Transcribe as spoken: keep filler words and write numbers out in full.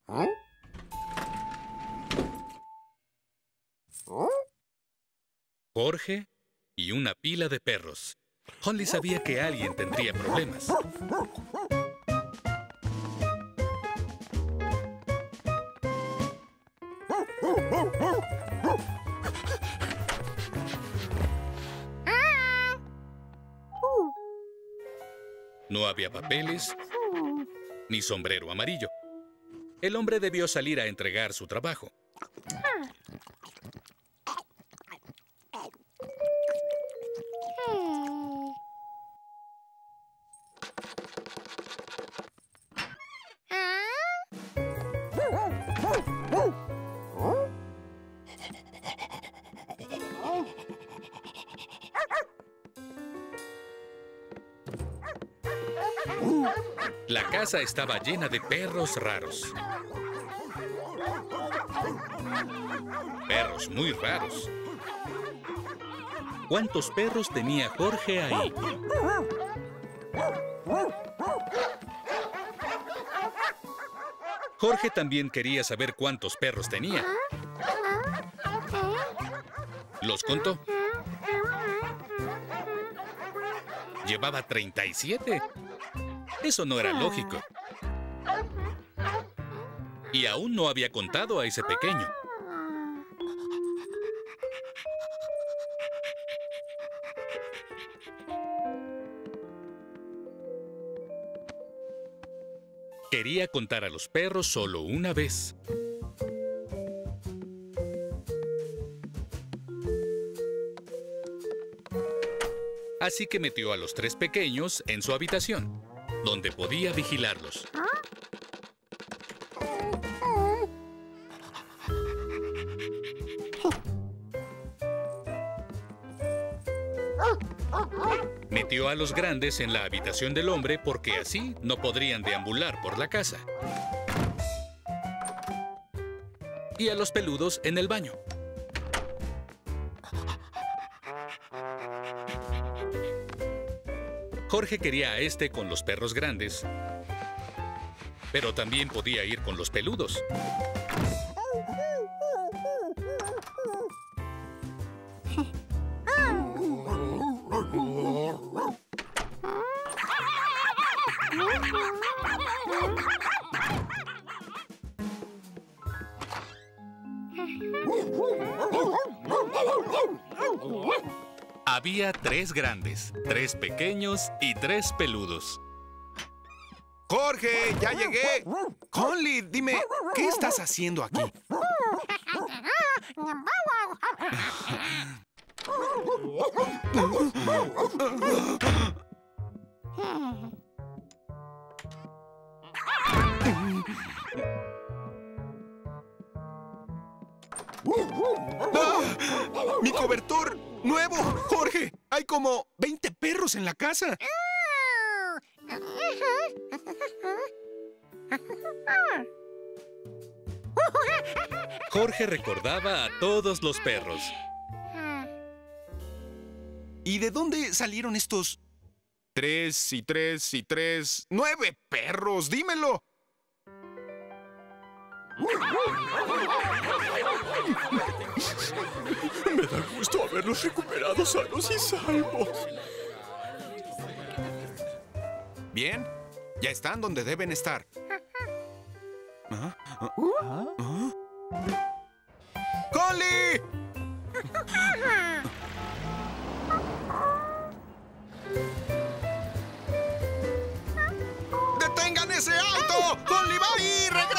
Jorge y una pila de perros. Holly sabía que alguien tendría problemas. No había papeles ni sombrero amarillo. El hombre debió salir a entregar su trabajo. La casa estaba llena de perros raros. Perros muy raros. ¿Cuántos perros tenía Jorge ahí? Jorge también quería saber cuántos perros tenía. ¿Los contó? Llevaba treinta y siete. Eso no era lógico. Y aún no había contado a ese pequeño. Quería contar a los perros solo una vez. Así que metió a los tres pequeños en su habitación, donde podía vigilarlos. Metió a los grandes en la habitación del hombre porque así no podrían deambular por la casa. Y a los peludos en el baño. Jorge quería a este con los perros grandes, pero también podía ir con los peludos. Había tres grandes, tres pequeños y tres peludos. ¡Jorge, ya llegué! Holly, dime, ¿qué estás haciendo aquí? ¡Ah! ¡Mi cobertor nuevo! ¡Jorge! Hay como veinte perros en la casa. Jorge recordaba a todos los perros. ¿Y de dónde salieron estos tres y tres y tres, nueve perros? ¡Dímelo! Me da gusto haberlos recuperado sanos y salvos. Bien, ya están donde deben estar. ¿Ah? ¿Ah? ¿Ah? ¡Holly! ¡Detengan ese auto! ¡Holly va y regresa!